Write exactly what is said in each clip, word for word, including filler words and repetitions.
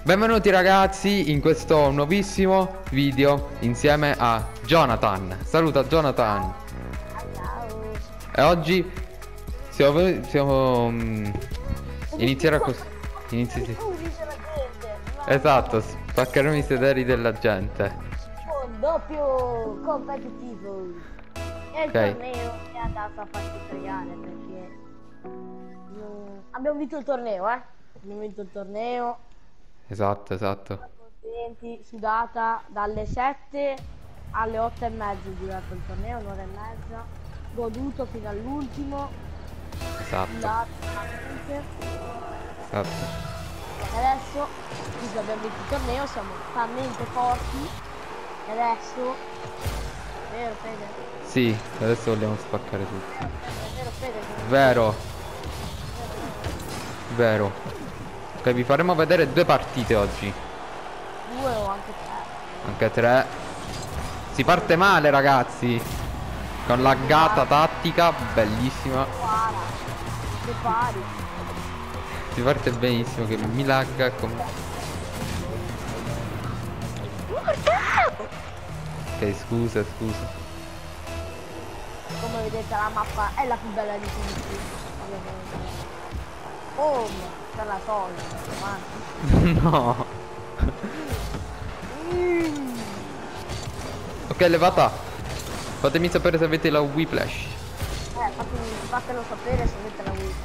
Benvenuti ragazzi in questo nuovissimo video insieme a Jonathan. Saluta Jonathan. Ciao. E oggi siamo, siamo um, inizierà così. Inizi... Tu dice la gente. No. Esatto, spaccheremo i sederi della gente. Un doppio competitivo. E il Ok. torneo è andato a farci fregare perché mm, abbiamo vinto il torneo, eh. Abbiamo vinto il torneo. Esatto, esatto. Contenti, sudata dalle sette alle otto e mezza è durato il torneo, un'ora e mezza. Goduto fino all'ultimo. Esatto. Sudato veramente. Esatto. E adesso, visto che abbiamo vinto il torneo, siamo talmente forti. E adesso, vero Fede? Sì, adesso vogliamo spaccare tutti. È vero Fede? Vero, vero. Ok, vi faremo vedere due partite oggi. Due o anche tre. Anche tre. Si parte male ragazzi. Con la gatta tattica, bellissima. Guarda, che pari. Si parte benissimo, che mi lagga come... Ok, scusa, scusa. Come vedete la mappa è la più bella di tutti. Ovviamente. Oh, per la solita, avanti. No. Mm. Ok, levata. Fatemi sapere se avete la Whiplash. Eh, fatemi, fatelo sapere se avete la Wii.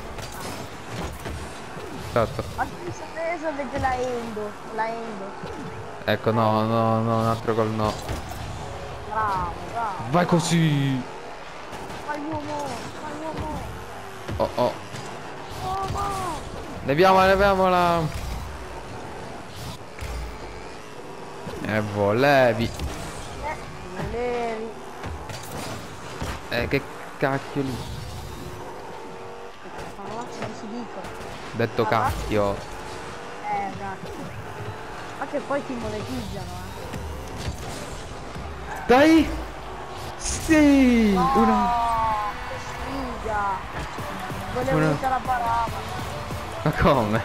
Esatto. Fatemi sapere se avete la Endo. La Endo. Ecco, no, no, no, un altro gol no. Bravo, bravo. Vai così. Fai l'uomo, fai l'uomo. Oh, oh. Uomo. Leviamola, leviamola. E volevi. Eh, non levi. Eh, che cacchio lì. Parolacce non si dicono. Detto cacchio. Eh, grazie. Ma che poi ti monetizzano, eh. Dai. Sì. Una. Oh, che sfiga. Volevo Una- mettere la parata. Ma come?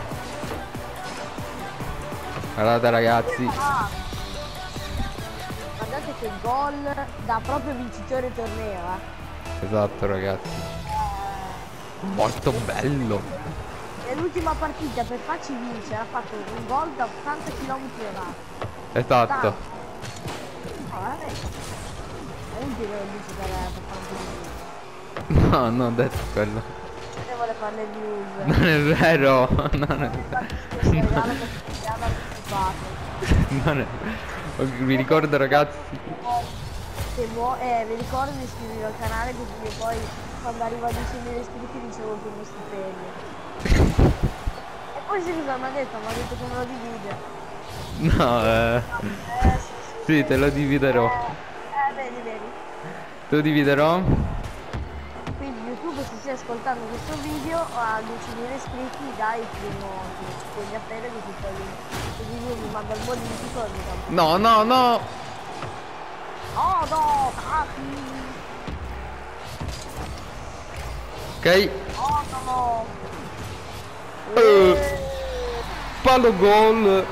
Guardate ragazzi. Ah. Guardate che gol da proprio vincitore torneo, eh. Esatto ragazzi. Molto bello. Nell'ultima partita per farci vincere ha fatto un gol da ottanta chilometri orari. Esatto. No, veramente. È inutile che lo dici per, per fare un No, non ho detto quello. ne vuole fare le news. Non è vero. Non è Questo regalo per ti hanno anticipato. Non è... Vi ricordo ragazzi. Se vuoi, eh, vi ricordo di iscrivervi al canale così poi quando arriva a diecimila iscritti ricevo il primo stipendio. E poi sì, cosa mi ha detto? Mi ha detto che me lo divide. No, eh. Eh, sì, sì, Sì, te lo dividerò. Eh, eh, vedi, vedi. Te lo dividerò. Quindi YouTube, se stai ascoltando questo video, a diecimila iscritti dai il primo stipendio a Fede così poi così lui mi manda il bonifico e mi dà un po'. No, no, no. Oh no, capi! Ok. Oh no! Eh, Palo gol.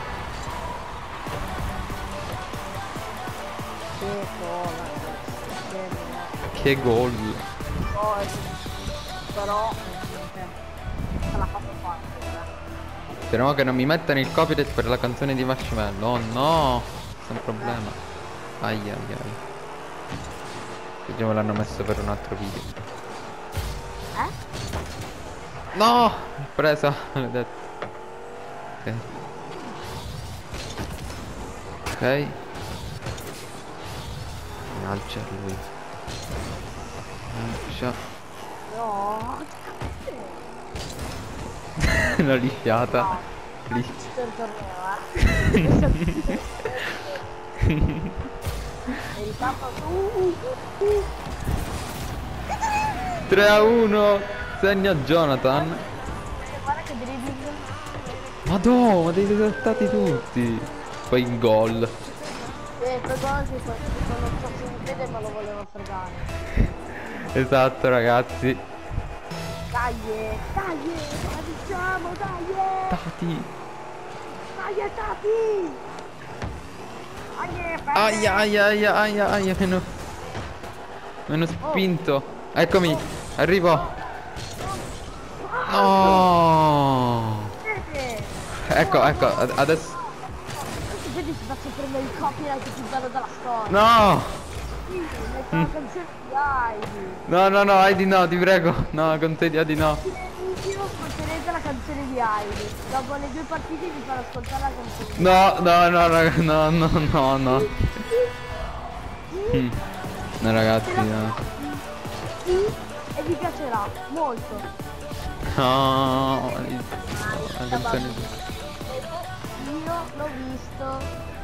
Che cosa? Che Che gol. cosa? Però eh, se l'ha fatto fare. eh. Speriamo che non mi mettano il copyright per la canzone di Marshmello. Oh no. Questo è un problema. Ai ai ai. Vediamo, l'hanno messo per un altro video. Eh? No! L'ho presa. Maledetto. Ok. Ok. Alcia lui. Alcia. No! L'ho lisciata. No! Lis- C'è il torneo, eh! E ricapo uh, uh, uh. tre a uno. Segna Jonathan. Guarda che dribbling. Madò, ma dei risultati tutti. Poi in gol. Eh, poi guarda che quando non so se mi vede me lo voleva fregare. Esatto ragazzi. Dai, dai, la diciamo, dai! Tati. Aiutati! Aia aia aia aia aia che no. Mi hanno spinto. Eccomi, arrivo. No. Ecco, ecco, ad- adesso. Vedi ti faccio prendere il copyright più bello della storia. No. Sì, metto la canzone di Heidi. No, no, no, Heidi no, ti prego. No, con te di Heidi no. Io ascolterete la canzone di Heidi. Dopo le due partite vi farò ascoltare la canzone. No, no, no, raga, no, no, no, no. Mm. No, ragazzi, no. Sì, e vi piacerà molto. No, la canzone di... Io l'ho visto.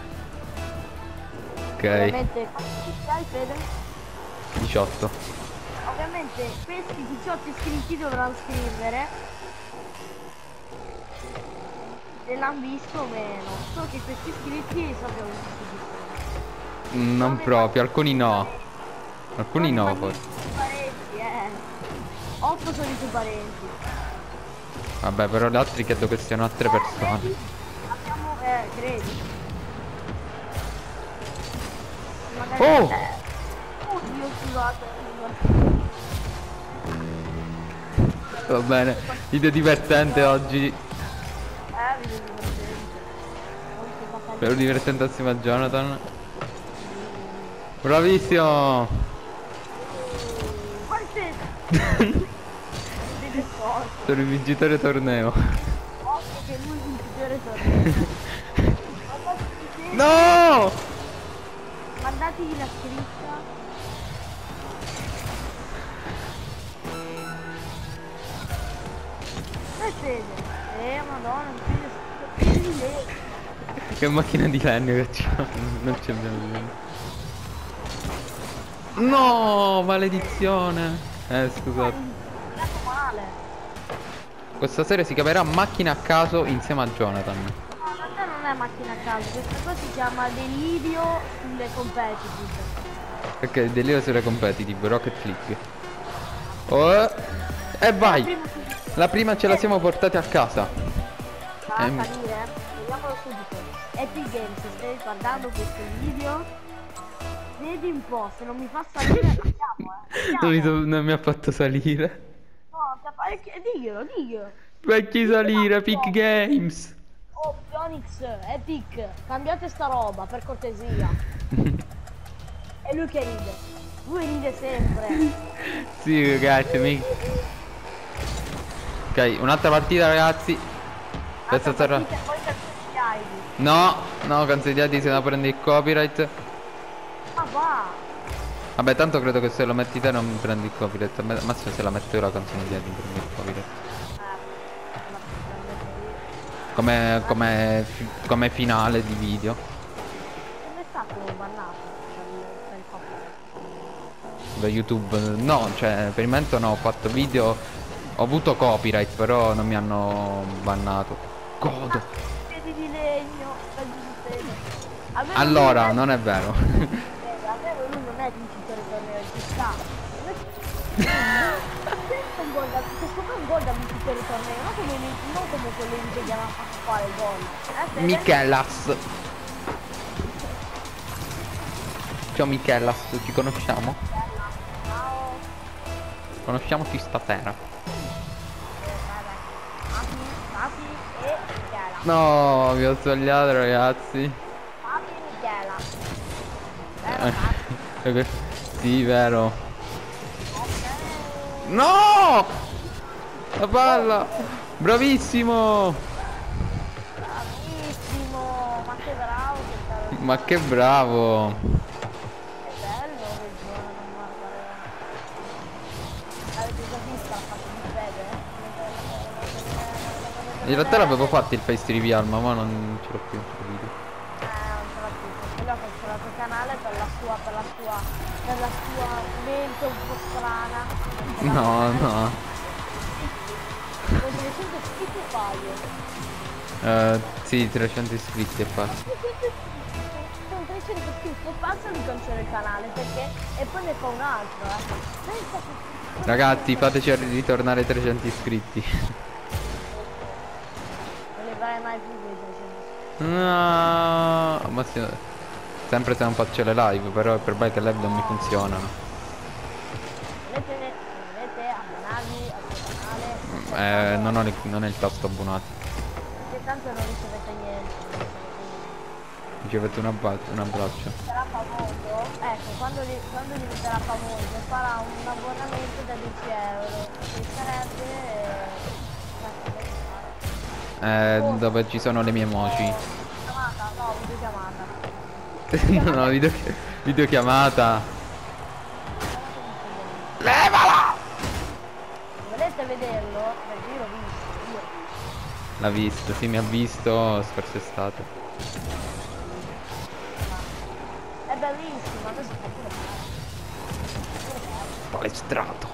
Ok, Ovviamente, dai Fede. diciotto. Ovviamente questi diciotto iscritti dovranno scrivere se l'hanno visto o meno. So che questi iscritti sappiamo tutti. Non proprio, alcuni no. Alcuni no, forse. Parenti, eh. otto sono i tuoi parenti. Vabbè, però gli altri credo che siano altre persone. Credi? Abbiamo, eh, credi. Magari... Oh! Eh. Oddio, scusate. Va bene, video divertente oggi. Eh, video divertente. Molto bacano. Spero divertentissimo a Jonathan. Bravissimo! Quante... Vede forte. Sono il vincitore torneo. Occhio che lui vincitore torna. No! Mandategli la scritta. E Fede. Eh, madonna, Fede. Che macchina di legno che c'ho. Non ci abbiamo niente. No, maledizione. Eh, scusate. Male. Questa serie si chiamerà Macchina a caso insieme a Jonathan. No, in realtà non è macchina a caso, questa cosa si chiama delirio sulle competitive. Ok, delirio sulle competitive, Rocket League. Oh, e vai! La prima ce la siamo portati a casa. Va a Ehm. salire, eh? Vediamolo subito. Epic Games, stai guardando questo video? Vedi un po', se non mi fa salire andiamo, eh. Non mi, Andiamo. so- non mi ha fatto salire. No, te fa- eh, diglielo, diglielo. Vecchi salire, Epic Games. Oh, Pionix, Epic, cambiate sta roba, per cortesia. E lui che ride. Lui ride sempre. Sì, ragazzi, mi... Ok, un'altra partita, ragazzi. Questa Altra sarà... partita e poi canzoni di Heidi. No, no, consigliati se la prende il copyright. Ma va. Vabbè, tanto credo che se lo metti te non prendi il copyright. Ma massimo se la metto io la canzone di Eddie prendi il copyright. Come, come, fi- come finale di video. Non è stato bannato per il copyright. Da YouTube. No, cioè, per il momento no, ho fatto video. Ho avuto copyright, però non mi hanno bannato. Godo. Piedi di legno, pezzi di sede. Almeno Allora, lui non è vero. è- almeno lui non è vincitore torneo, ci sta. Questo è un gol da, questo qua è un gol da vincitore torneo, non come, non come quelli che gli hanno fatto fare il gol. Eh, Fede? Michelas. Ciao Michelas, ci conosciamo? Ciao. Conosciamoci stasera. Papi, Papi e Michela. No, vi ho sbagliato, ragazzi. Papi e Michela. Vero, Papi? Eh, Sì, vero. Ok. No! La palla! Bravissimo! Bravissimo, ma che bravo che stavo. Ma che bravo! È bello che giocano, guarda. Avete già visto la faccia di Fede? In realtà l'avevo fatto il face reveal, ma ora non ce l'ho più il video. Eh, non ce l'ha più, quello ha fatto il suo canale per la sua, per la sua, per la sua mente un po' strana. No, no. Con trecento iscritti e paio. Eh, sì, trecento iscritti e passa. Con trecento iscritti e passa lui cancella il canale perché e poi ne fa un altro, eh. Pensa che... Ragazzi, fateci ritornare ai trecento iscritti. Non ne farai mai più quei trecento. No, ma se- sempre se non faccio le live, però è per me che le live non mi funzionano. Volete, volete abbonarvi al mio canale? Cioè, Eh, tanto, non ho il, non è il tasto abbonati. perché tanto non ricevete niente. Non ricevete niente. Ricevete un, abba- un abbraccio. Sarà famoso, ecco, quando, ri- quando diventerà famoso farà un abbonamento da dieci euro, che sarebbe... eh, Eh, forse- dove ci sono le mie emoji. chiamata, no, videochiamata. No, video, videochiamata. Levala! Volete vederlo? Perché io l'ho visto, io. L'ha visto, sì, mi ha visto scorsa estate. È bellissimo, adesso fa pure male. Palestrato.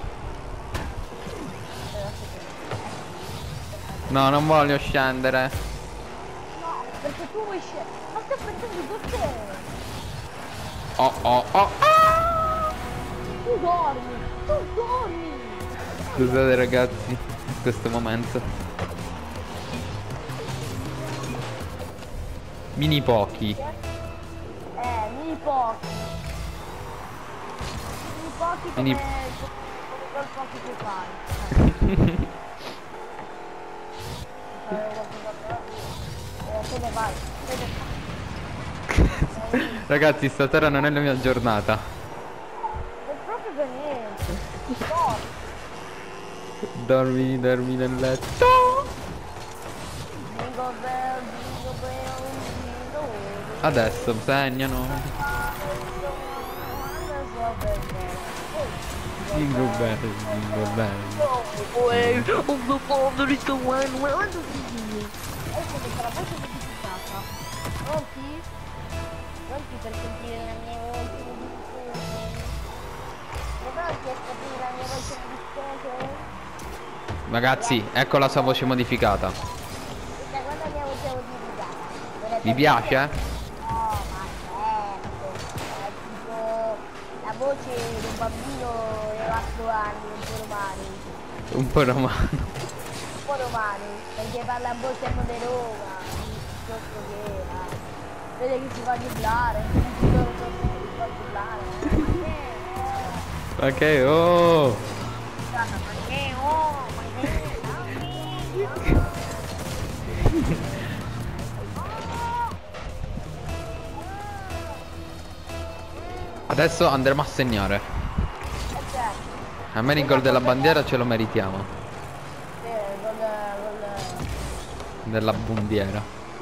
No, non voglio scendere. No, perché tu vuoi scendere. Ma stai facendo perché? Oh, oh, oh. Tu dormi, tu dormi. Scusate ragazzi, in questo momento. Mini pochi. Eh, mini pochi. Mini pochi come, Mini- come quel pochi che fai. Eh, eh, te ne vai, te ne vai. Ragazzi, stasera non è la mia giornata. Non proprio per niente. No, Dormi, dormi nel letto. jingle bell, jingle bell, jingle bell. Adesso segnano. Jingle bell, jingle bell. Ecco che sarà molto modificata. Pronti? Pronti per sentire la mia voce modificata? Pronti a scoprire la mia voce modificata? Ragazzi, ecco la sua voce modificata. Questa guarda la mia voce modificata. Volete Vi piace? vedere? No, ma certo. È tipo la voce di un bambino di quattro anni, un po' romani. Un po' romano. Un po' romani, perché parla un po' sempre di Roma, piuttosto che era. Vede che si fa giullare, tutti loro sono si fa giullare. Ma che oh! Ma che oh, ma che Adesso andremo a segnare. A me il gol della bandiera ce lo meritiamo. Sì, con con Della bundiera.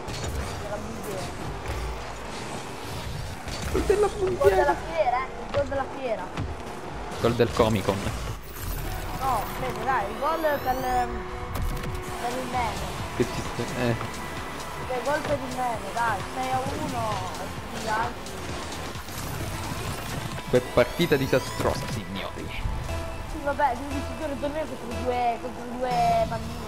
della bandiera. Il gol della fiera, eh, il gol della fiera. Gol del Comic Con. No, aspetta, dai, il gol per, per il meme. Che ci sta. Eh. Il gol per il meme, dai, sei a uno e tutti gli altri. Per partita disastrosa, signori. Sì, vabbè, tu dici che il torneo contro due, contro due bambini.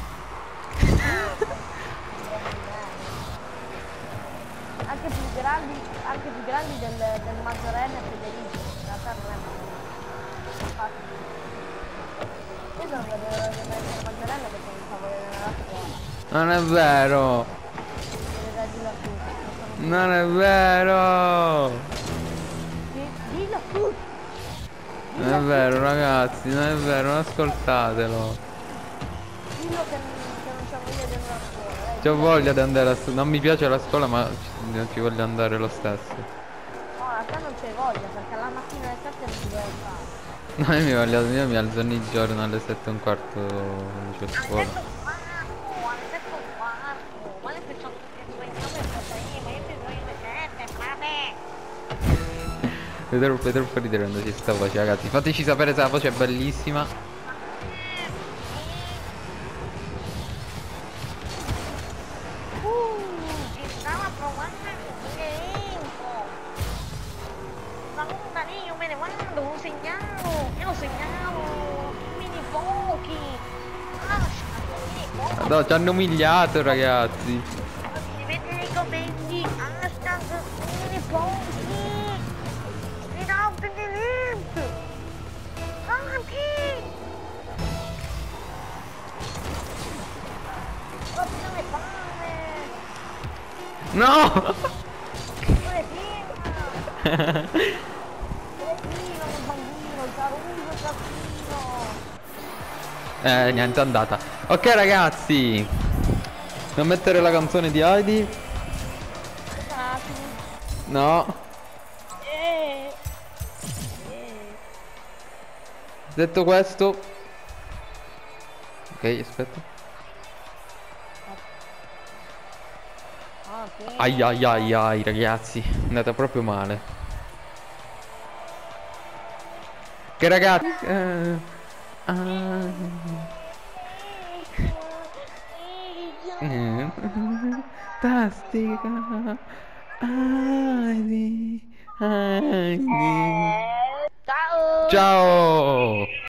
Anche più grandi, anche più grandi del, del maggiorenne Federico, in realtà non è bambino. Infatti, io sono per essere maggiorenne perché mi fa volere nella scuola. Non è vero. Deve dare dillo a tutti. Non è vero. Di- Dillo a tutti. Non è vero, ragazzi, non è vero, non ascoltatelo. Dillo che, che non c'ho voglia di andare a scuola. dai, C'ho dillo. voglia di andare a scuola. Non mi piace la scuola, ma ci- non ci voglio andare lo stesso. No, in realtà non c'hai voglia perché la mattina alle sette non ti vuoi alzare. No, io mi, voglio, io mi alzo ogni giorno alle sette e un quarto quando c'ho scuola. Alle sette e un quarto, guarda che c'ho tutti i tuoi nomi e ma io ti sveglio alle sette, vabbè. Vedrò, vedrò un po' ridere quando ci sta voce, ragazzi. Fateci sapere se la voce è bellissima. Uh, ci stava provando il elenco. Valuta lì, io me ne vado, lo segnalo, io lo segnalo. Mini pochi. Hashtag mini pochi. No, ci hanno umiliato, ragazzi. Scrivete nei commenti, hashtag mini pochi. Without the link. Avanti. Proprio le palle. No! Cretino! Cretino, un bambino, Caruso, cretino! Eh, niente, è andata. Ok, ragazzi. Non mettere la canzone di Heidi. No. Eh, eh. Detto questo. Ok, aspetta. Ok. Ai ai ai ai, ragazzi. È andata proprio male. Che ragazzi. Eh, ah. Eh, Fantastica. Heidi. Heidi. Ciao! Ciao.